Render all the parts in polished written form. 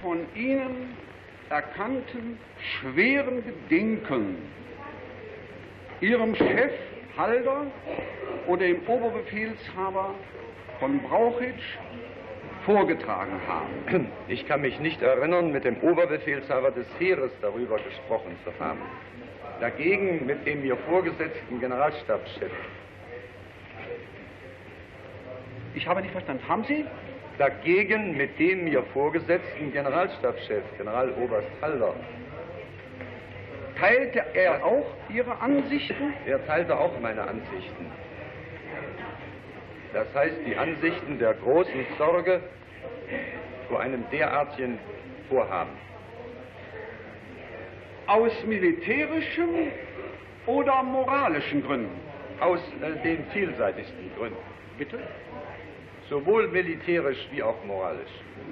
von Ihnen erkannten schweren Gedenken Ihrem Chef Halder oder dem Oberbefehlshaber von Brauchitsch vorgetragen haben? Ich kann mich nicht erinnern, mit dem Oberbefehlshaber des Heeres darüber gesprochen zu haben. Dagegen mit dem mir vorgesetzten Generalstabschef. Ich habe nicht verstanden. Haben Sie? Dagegen mit dem mir vorgesetzten Generalstabschef, Generaloberst Halder. Teilte er auch Ihre Ansichten? Er teilte auch meine Ansichten. Das heißt, die Ansichten der großen Sorge vor einem derartigen Vorhaben. Aus militärischen oder moralischen Gründen? Aus den vielseitigsten Gründen. Bitte? Sowohl militärisch wie auch moralisch.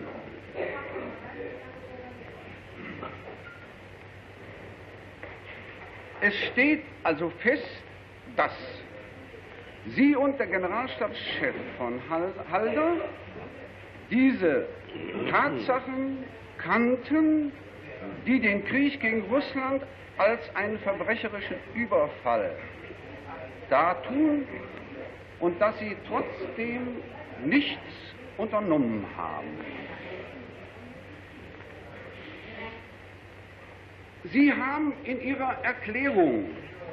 Es steht also fest, dass Sie und der Generalstabschef von Halder diese Tatsachen kannten, die den Krieg gegen Russland als einen verbrecherischen Überfall dartun und dass Sie trotzdem nichts unternommen haben. Sie haben in Ihrer Erklärung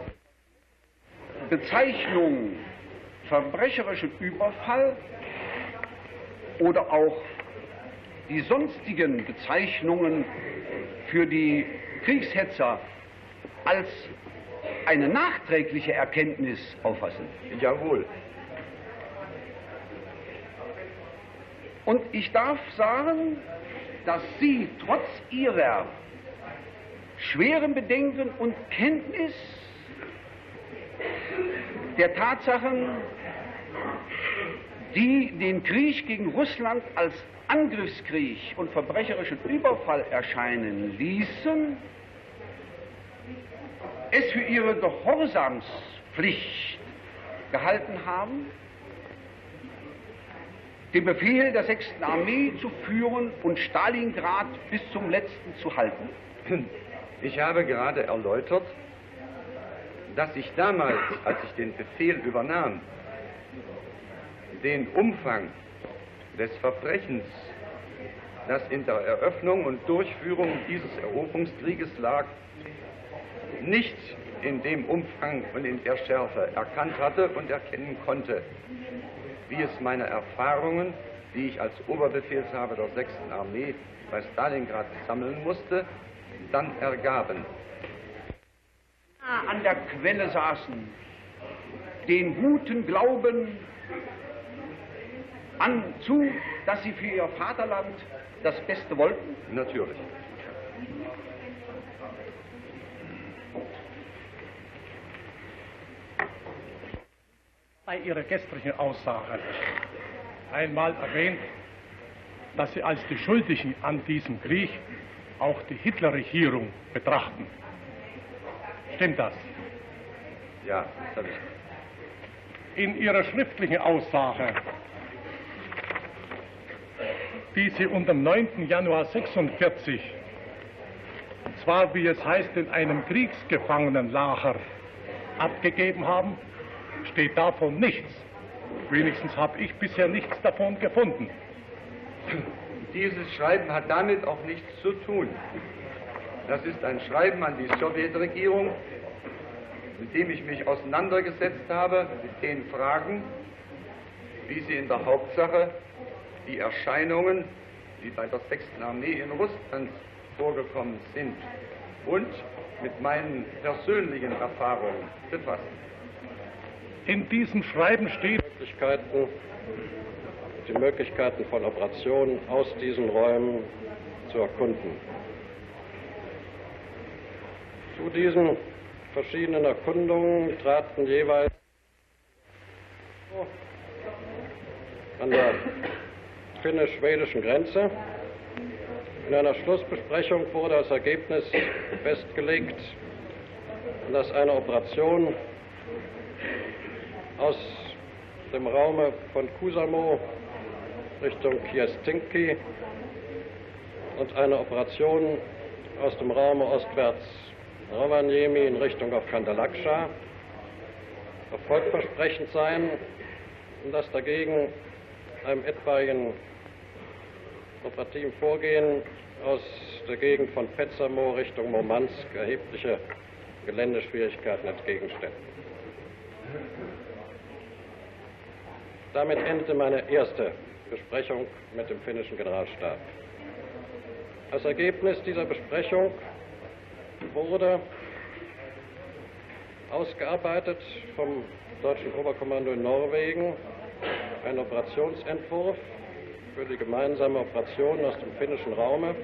Bezeichnung verbrecherischen Überfall oder auch die sonstigen Bezeichnungen für die Kriegshetzer als eine nachträgliche Erkenntnis auffassen. Jawohl. Und ich darf sagen, dass Sie trotz Ihrer schweren Bedenken und Kenntnis der Tatsachen, die den Krieg gegen Russland als Angriffskrieg und verbrecherischen Überfall erscheinen ließen, es für Ihre Gehorsamspflicht gehalten haben, den Befehl der 6. Armee zu führen und Stalingrad bis zum letzten zu halten? Ich habe gerade erläutert, dass ich damals, als ich den Befehl übernahm, den Umfang des Verbrechens, das in der Eröffnung und Durchführung dieses Eroberungskrieges lag, nicht in dem Umfang und in der Schärfe erkannt hatte und erkennen konnte, wie es meine Erfahrungen, die ich als Oberbefehlshaber der 6. Armee bei Stalingrad sammeln musste, dann ergaben. An der Quelle saßen, den guten Glauben zu, dass Sie für Ihr Vaterland das Beste wollten? Natürlich. Bei Ihrer gestrigen Aussage einmal erwähnt, dass Sie als die Schuldigen an diesem Krieg auch die Hitlerregierung betrachten. Stimmt das? Ja, das habe ich. In Ihrer schriftlichen Aussage, die Sie unter dem 9. Januar 1946, und zwar, wie es heißt, in einem Kriegsgefangenenlager abgegeben haben, steht davon nichts. Wenigstens habe ich bisher nichts davon gefunden. Dieses Schreiben hat damit auch nichts zu tun. Das ist ein Schreiben an die Sowjetregierung, mit dem ich mich auseinandergesetzt habe mit den Fragen, wie sie in der Hauptsache die Erscheinungen, die bei der 6. Armee in Russland vorgekommen sind, und mit meinen persönlichen Erfahrungen befassen. In diesem Schreiben steht die Möglichkeiten von Operationen aus diesen Räumen zu erkunden. Zu diesen verschiedenen Erkundungen traten jeweils an der finnisch-schwedischen Grenze. In einer Schlussbesprechung wurde als Ergebnis festgelegt, dass eine Operation aus dem Raume von Kuusamo Richtung Kiestinki und eine Operation aus dem Raum ostwärts Rovaniemi in Richtung auf Kandalakscha erfolgversprechend sein und dass dagegen einem etwaigen operativen Vorgehen aus der Gegend von Petsamo Richtung Murmansk erhebliche Geländeschwierigkeiten entgegenstehen. Damit endete meine erste Besprechung mit dem finnischen Generalstab. Als Ergebnis dieser Besprechung wurde ausgearbeitet vom deutschen Oberkommando in Norwegen ein Operationsentwurf für die gemeinsame Operation aus dem finnischen Raume.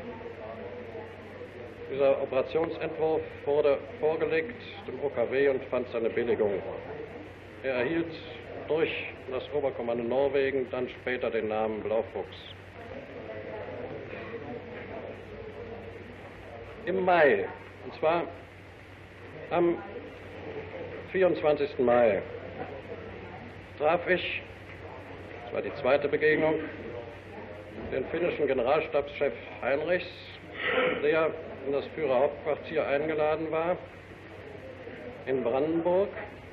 Dieser Operationsentwurf wurde vorgelegt dem OKW und fand seine Billigung. Er erhielt durch das Oberkommando Norwegen dann später den Namen Blaufuchs. Im Mai, und zwar am 24. Mai, traf ich, das war die zweite Begegnung, den finnischen Generalstabschef Heinrichs, der in das Führerhauptquartier eingeladen war, in Brandenburg,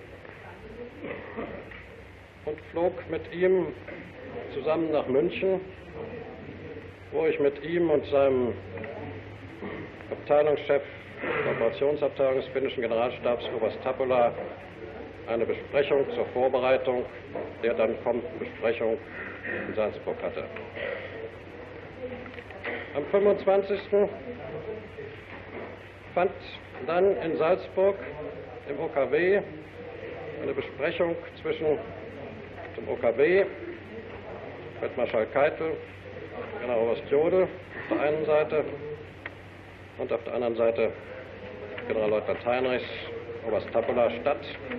und flog mit ihm zusammen nach München, wo ich mit ihm und seinem Abteilungschef der Operationsabteilung des finnischen Generalstabs, Oberst Tapola, eine Besprechung zur Vorbereitung der dann kommenden Besprechung in Salzburg hatte. Am 25. fand dann in Salzburg im OKW eine Besprechung zwischen dem OKW, Feldmarschall Keitel, Generaloberst Jodl auf der einen Seite und auf der anderen Seite Generalleutnant Heinrichs, Oberst Tapola statt,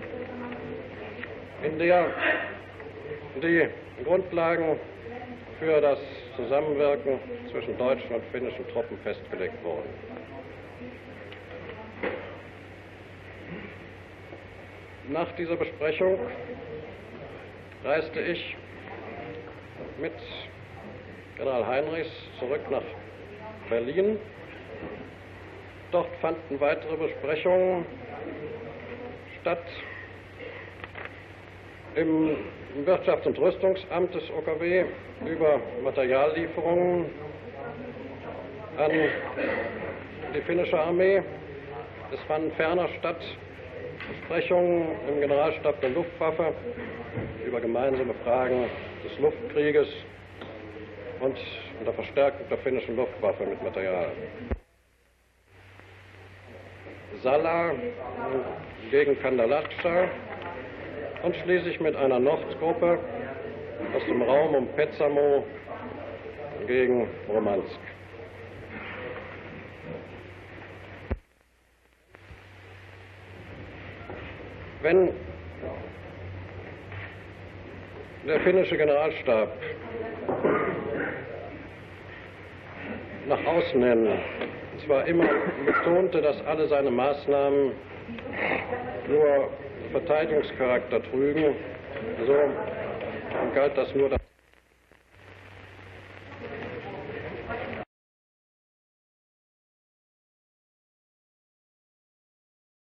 in der die Grundlagen für das Zusammenwirken zwischen deutschen und finnischen Truppen festgelegt wurden. Nach dieser Besprechung reiste ich mit General Heinrichs zurück nach Berlin. Dort fanden weitere Besprechungen statt im Wirtschafts- und Rüstungsamt des OKW über Materiallieferungen an die finnische Armee. Es fanden ferner statt Besprechungen im Generalstab der Luftwaffe über gemeinsame Fragen des Luftkrieges und der Verstärkung der finnischen Luftwaffe mit Material. Salla gegen Kandalakscha und schließlich mit einer Nordgruppe aus dem Raum um Petsamo gegen Murmansk. Wenn der finnische Generalstab nach außen hin zwar immer betonte, dass alle seine Maßnahmen nur Verteidigungscharakter trügen, so galt das nur